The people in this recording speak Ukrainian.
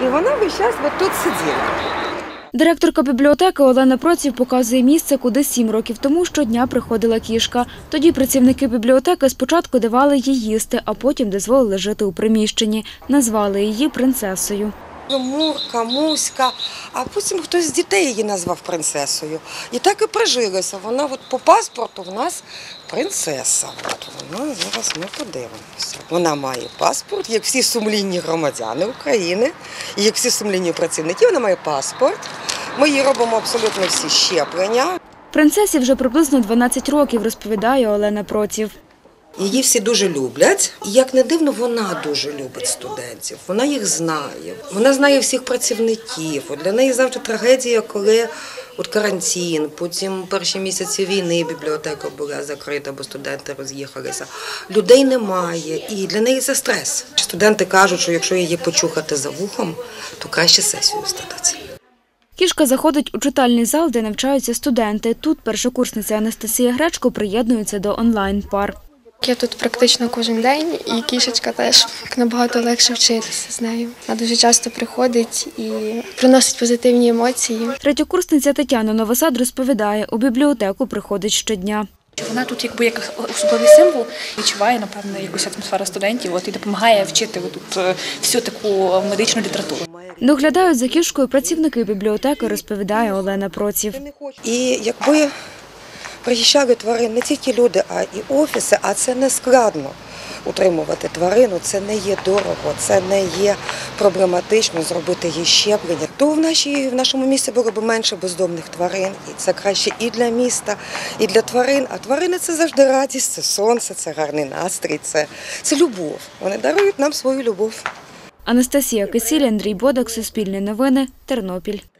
вона весь час тут сиділа. Директорка бібліотеки Олена Проців показує місце, куди 7 років тому щодня приходила кішка. Тоді працівники бібліотеки спочатку давали їй їсти, а потім дозволили жити у приміщенні. Назвали її принцесою. Мурка, Муська, а потім хтось з дітей її назвав принцесою. І так і прижилося. Вона по паспорту в нас принцеса. Вона зараз ми подивимося. Вона має паспорт, як всі сумлінні громадяни України, і як всі сумлінні працівники, вона має паспорт. Ми їй робимо абсолютно всі щеплення. Принцесі вже приблизно 12 років, розповідає Олена Проців. Її всі дуже люблять. І, як не дивно, вона дуже любить студентів. Вона їх знає. Вона знає всіх працівників. Для неї завжди трагедія, коли карантин, потім перші місяці війни бібліотека була закрита, бо студенти роз'їхалися. Людей немає, і для неї це стрес. Студенти кажуть, що якщо її почухати за вухом, то краще сесію здати. Кішка заходить у читальний зал, де навчаються студенти. Тут першокурсниця Анастасія Гречко приєднується до онлайн-пар. Я тут практично кожен день, і кішечка теж набагато легше вчитися з нею. Вона дуже часто приходить і приносить позитивні емоції. Третьокурсниця Тетяна Новосад розповідає, у бібліотеку приходить щодня. Вона тут як особливий символ, відчуває, напевно, якусь атмосферу студентів і допомагає вчити тут всю таку медичну літературу. Доглядають за кішкою працівники бібліотеки, розповідає Олена Проців. І якби приїжджали тварин не тільки люди, а і офіси, а це не складно утримувати тварину, це не є дорого, це не є проблематично зробити їй щеплення. То в нашому місті було б менше бездомних тварин, і це краще і для міста, і для тварин. А тварини – це завжди радість, це сонце, це гарний настрій, це любов. Вони дарують нам свою любов. Анастасія Кисіль, Андрій Бодак, Суспільне новини, Тернопіль.